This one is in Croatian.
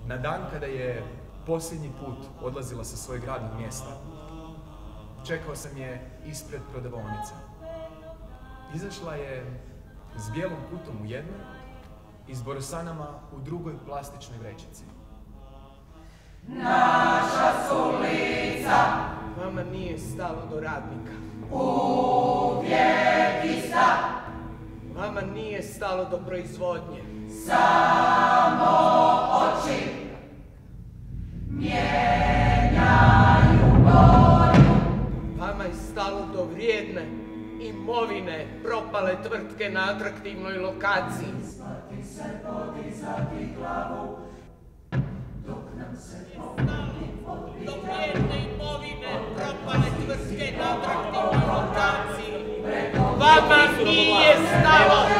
Na dan kada je posljednji put odlazila sa svojeg radnog mjesta, čekao sam je ispred prodavaonice. Izašla je s bijelom kutom u jednoj i s borosanama u drugoj plastičnoj vrećici. Naša su lica. Vama nije stalo do radnika. Uvijek ista. Vama nije stalo do proizvodnje. Samo oči mijenjaju boju. Vama je stalo do vrijedne imovine propale tvrtke na atraktivnoj lokaciji. Isplati se podizati glavu dok nam se Do vrijedne imovine propale tvrtke na atraktivnoj lokaciji. Vama nije stalo